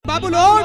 बाबू लोग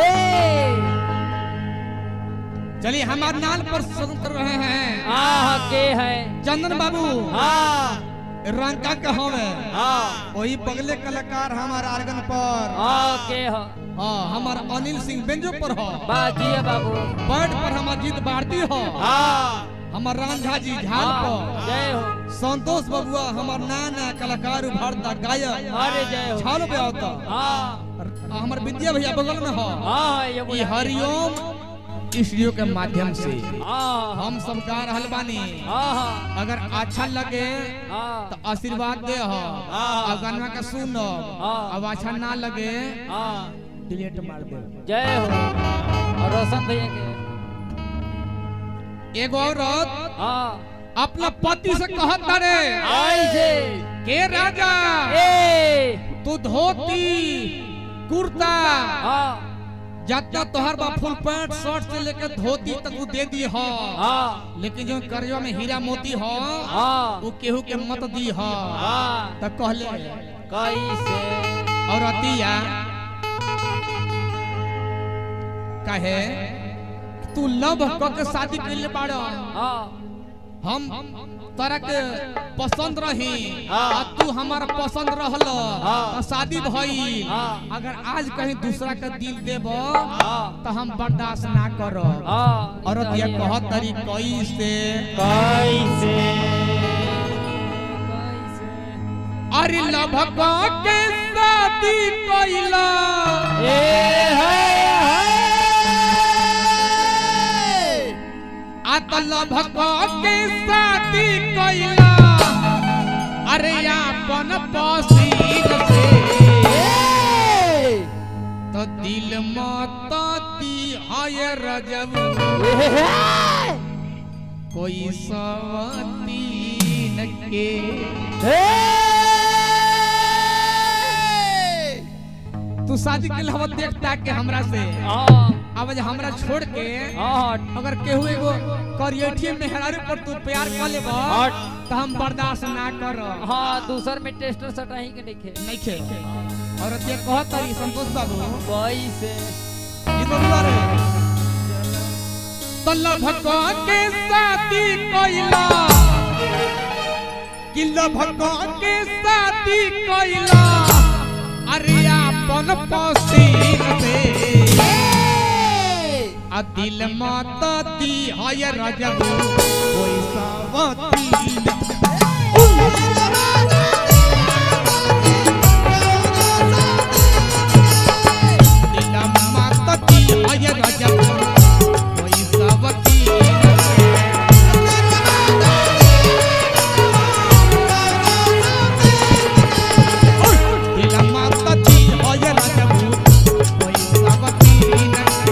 चलिए हमारे नाल पर स्वतंत्र रहे हैं के है चंदन बाबू रंका कहो वही बगले कलाकार हमारे आर्गन पर के हो हमार अनिल सिंह बेंजो पर हो बाजिए बाबू बैठ पर हमार जीत भारती हो हमार रांझा जी झाल पर जय हो संतोष बबुआ हमार नया कलाकार उभरता गायक अरे जय हो छालो पे होता हमार विद्या भैया बगल में हो ये हरिओम स्टूडियो के माध्यम से हम सब गा रहल बानी अगर अच्छा लगे तो आशीर्वाद दे हो और गाना का सुन अब अच्छा ना लगे डिलीट मार दे। जय हो और रोशन भैया के एगो औरत अपना पति से कहत रे ऐसे के राजा तू धोती कुर्ता जितना तोहर बा फुल पैंट शर्ट से लेकर धोती तक वो दे दी हो लेकिन जो करियो में हीरा मोती हो वो केहू के मत दी हो तो कहले कैसे और अतिया कहे तू लव के शादी कर ले बाड़ो हम तरह के पसंद रही तू हमारा पसंद रहल शादी भई अगर आज कहीं दूसरा का दिल देब तो हम बर्दाश्त ना करो और ये कहत तरी कैसे कैसे अरे लभका के शादी कइला लभका के शादी कइला अरे अपन पसीन से तो दिल मत दी है रजब कोई सवतीन के तू शादी के लिए देखता के हमरा से अब हमरा छोड़ के अगर केहू एगो करियठी मेहरारू पर तू प्यार कर लेब तो हम बर्दाश्त ना कर दूसर में टेस्टर सटाही के नहीं खे और ये कहत तरी संतोष बाबू कैसे ये तो बुआ रे तल्ला भक्का के शादी कइला किल्ला भक्का के शादी कइला अरे अपन पसीन से आ दिल मत दी है रजब कोई सवतीन दिल मत दी है रजब कोई सवतीन दिल मत दी है रजब कोई सवतीन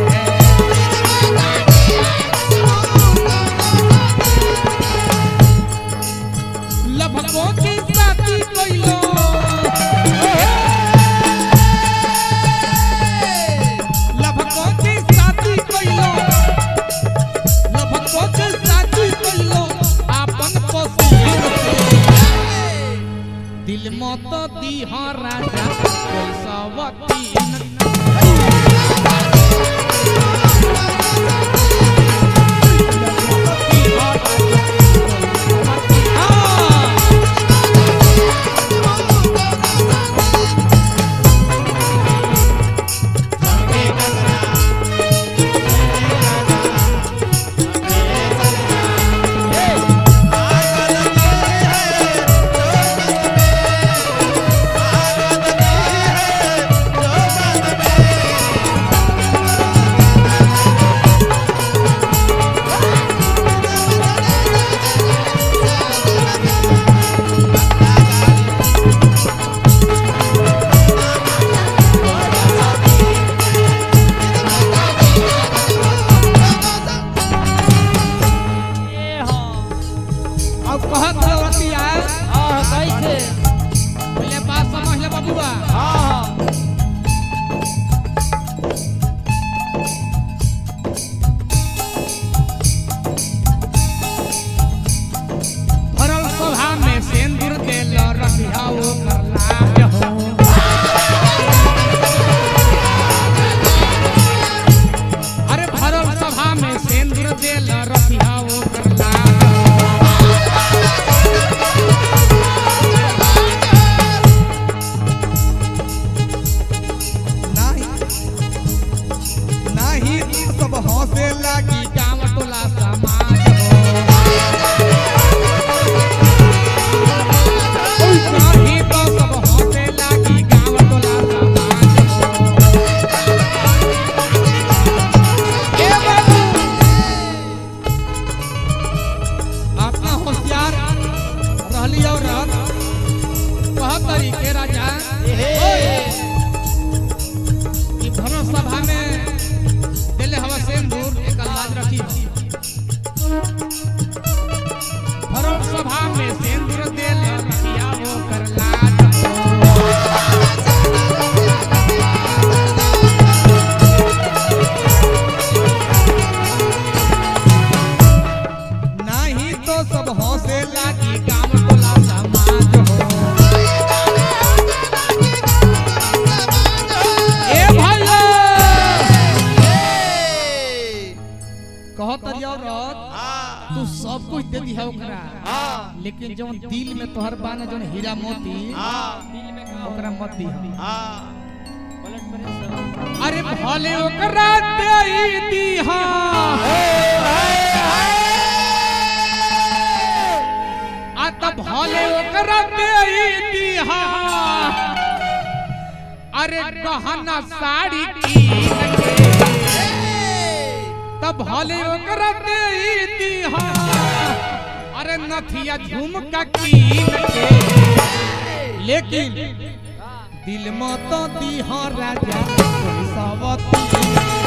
लभको की शादी कइलो लभको की शादी कइलो लभको की शादी कइलो अपन पसीन से दिल मत दी हा राजा कोई सवतीन तू सब कुछ दे दी है ओकरा लेकिन जो दिल में तोहर बाने जो हीरा मोती दिल में का ओकरा मत दी ब्लड प्रेशर अरे भले ओकरा दे दी आ तब भले ओकरा दे दी अरे गहना साड़ी की तब भले ओकरा दे दी अरे नथिया झुमका की लेकिन दिल में तो दी राजा सवती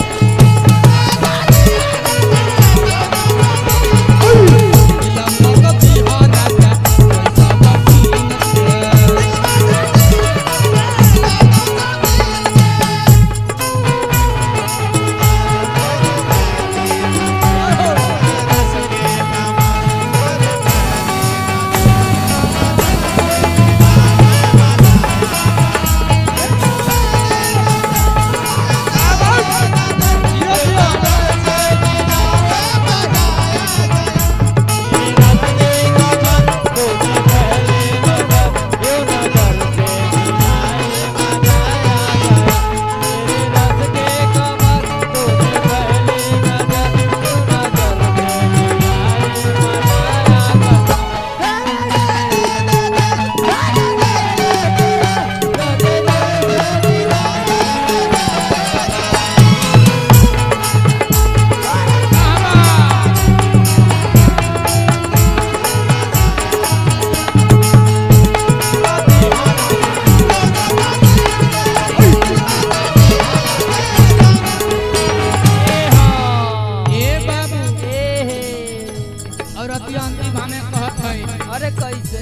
अरे कैसे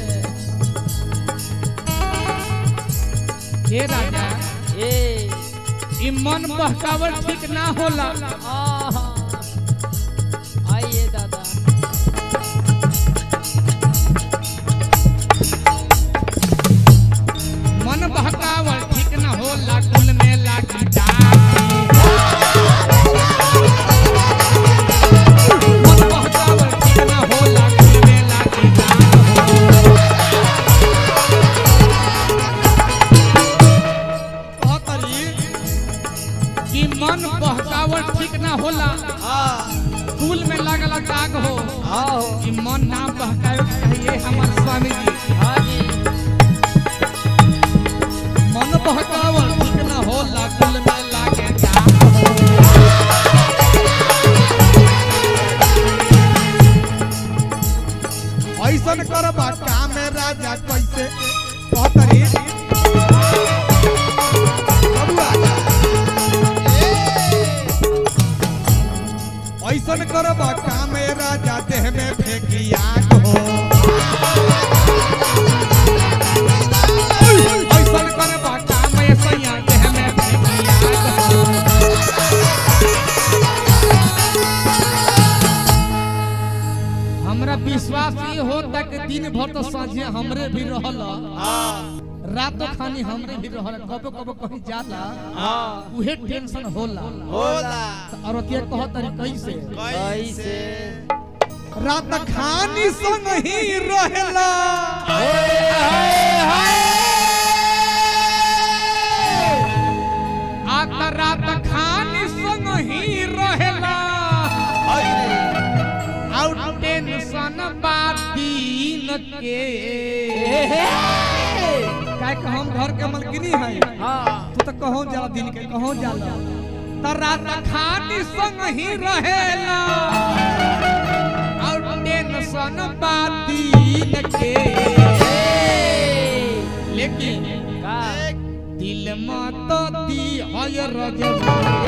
हे राजा ई मन बहकावल ठीक ना होला आइए दादा मन बहकावल ठीक ना होला कुल में लागी मन बहकावल ठीक ना होला कुल में लागी कि मन बहकावल ठीक ना होला कुल में लागल दाग हो कि मन ना बहकावे चाहिए हमार स्वामी जी मन बहकावल ठीक ना होला कुल में लागे दाग हो ऐसन करबा काम में राजा कैसे कहतरी ऐसन करबा काम में राजा देह में फेंकिया हो ऐसन करबा काम में सैया देह में फेंकिया हो हमरा विश्वास ये होता कि दिन भर तो साझे हमरे भी रहल रातों खानी हमरे भी रहल कबो कबो कहीं जाला उहे टेंशन होला और अतिया कहत रे कैसे कैसे रात खानी संग ही रहेला आता रात खानी संग ही रहेला आउट टेंशन बादीन के काय कि हम घर के मलकिनी है तू तो कहो जाला दिन के कहो जाला त रात खानी संग ही रहेला आउट टेंशन बादीन के लेकिन दिल में तो दी है रजब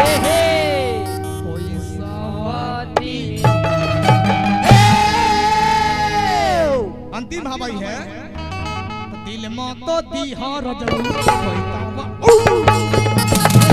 कोई सवाती अंतिम हवाई है दिल में तो दी है रजब कोई